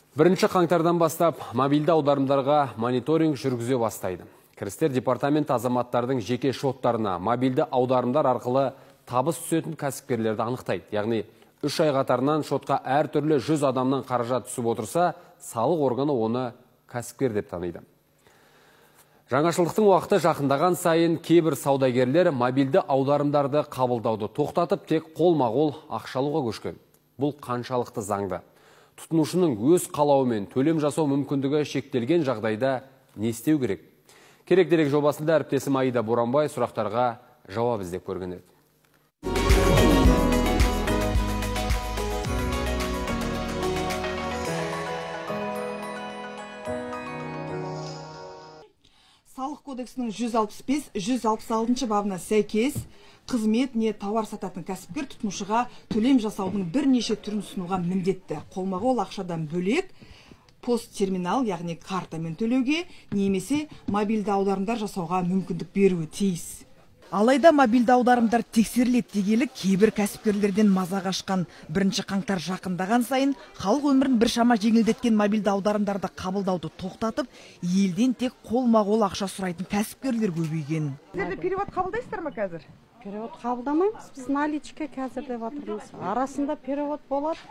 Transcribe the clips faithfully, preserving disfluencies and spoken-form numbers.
Бірінші қаңтардан бастап мобильді аударымдарға мониторинг жүргізе бастайды. Кірістер департамент азаматтардың жеке шоттарына мобильді аударымдар арқылы табыс түсетін кәсіпкерлерді анықтайды. Яғни үш ай қатарынан шотқа әр түрлі жүз адамнан қаражат түсіп отырса, салық органы оны кәсіпкер деп таниды. Жаңашылдықтың уақыты жақындаған сайын кейбір саудагерлер мобильді аударымдарды қабылдауды тоқтатып, тек қолма-қол ақшалуға көшкен. Бұл қаншалықты заңды? Тұтынушының өз қалауымен төлем жасау мүмкіндігі шектелген жағдайда не істеу керек? Керек дерек жобасында әріптесім Аида Боранбай сұрақтарға жауап іздеп көрген еді. Салық кодексінің жүз алпыс бес жүз алпыс алтыншы бабына сәйкес қызмет не тауар сататын кәсіпкер тұтынушыға төлем жасаудың бірнеше түрін ұсынуға міндетті. Қолма-қол ақшадан бөлек пост-терминал, яғни картамен төлеуге, немесе мобильді аударымдар жасауға мүмкіндік беруі тиіс. Алайда мобильді аударымдар тексеріледі дегелі кейбір кәсіпкерлерден маза қашқан. Бірінші қаңтар жақындаған сайын халық өмірін біршама жеңілдеткен мобильді аударымдарды қабылдауды тоқтатып, елден тек қолма-қол ақша сұрайтын кәсіпкерлер көбейген. Сіздерде перевод қабылдайсыздар ма қазір? Перевод қабылдамаймыз, біз наличка қазір деп жатырмыз. Арасында перевод болады.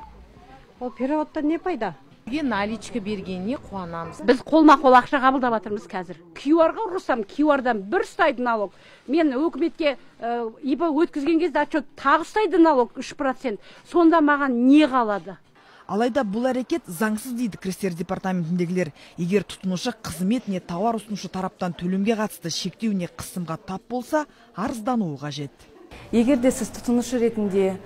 Ол переводта не пайда? Наличка бергеніне қуанамыз. Біз қолма-қол ақша қабылдап жатырмыз қазір. ку ар-ға ұрсам, ку ар-дан бір ұстайды налог. Мен өкіметке и бэ өткізген кезде отчет тағы ұстайды налог үш процент. Сонда маған не қалады? Алайда бұл әрекет заңсыз дейді кірістер департаментіндегілер. Егер тұтынушы қызмет не тауар ұсынушы тараптан төлемге қатысты шектеу не қысымға тап болса, арыздануы қажет. Егер де сіз тұтынушы ретінде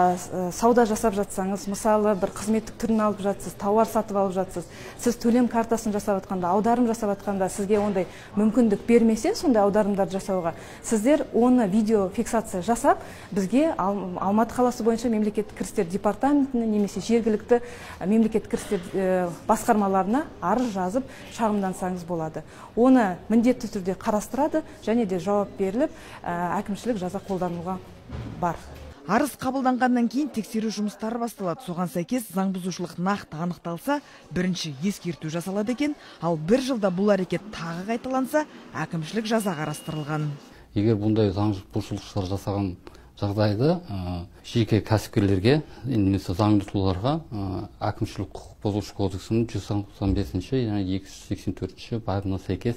ә, сауда жасап жатсаңыз, мысалы бір қызметтік түрін алып жатсыз, тауар сатып алып жатсыз, сіз төлем картасын жасап жатқанда, аударым жасап жатқанда сізге ондай мүмкіндік бермесе, сондай аударымдар жасауға, сіздер оны видео фиксация жасап, бізге Алматы қаласы бойынша мемлекеттік кірістер департаментіне немесе жергілікті мемлекеттік кірістер ә, басқармаларына арыз жазып шағымдансаңыз болады. Оны міндетті түрде қарастырады және де жауап беріліп, ә, әкімшілік жаза қолдануға бар. Арыз қабылданғаннан кейін тексеру жұмыстары басталады. Соған сәйкес заң бұзушылық нақты анықталса, бірінші ескерту жасалады екен, ал бір жылда бұл әрекет тағы қайталанса, әкімшілік жаза қарастырылған. Егер бұндай заң бұзушылықтар жасаған жағдайда жеке кәсіпкерлерге, немесе заңды тұлғаларға әкімшілік құқық бұзушылық кодексінің жүз тоқсан бесінші және екі жүз сексен төртінші бабына сәйкес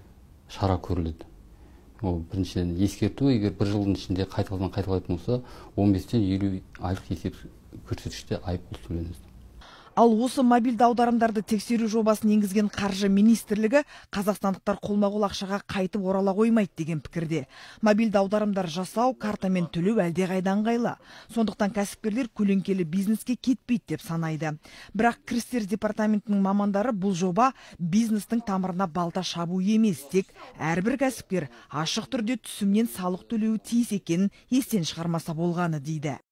шара көріледі. Ол біріншіден ескерту, егер бір жылдың ішінде қайталаудан қайталайтын болса, он бестен елу айлық есеп көрсеткіште айыппұл төленеді. Ал осы мобильді аударымдарды тексеру жобасын енгізген қаржы министрлігі қазақстандықтар қолма-қол ақшаға қайтып орала қоймайды деген пікірде. Мобильді аударымдар жасау, картамен төлеу әлде қайдан ыңғайлы. Сондықтан кәсіпкерлер көлеңкелі бизнеске кетпейді деп санайды. Бірақ кірістер департаментінің мамандары бұл жоба бизнестің тамырына балта шабу емес, тек әрбір кәсіпкер ашық түрде түсімнен салық төлеуі тиіс екенін естен шығармаса болғаны дейді.